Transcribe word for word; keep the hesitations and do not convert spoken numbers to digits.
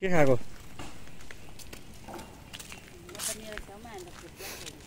के खाएको? म त मेरो छेउमा हान्दा फुट्छ।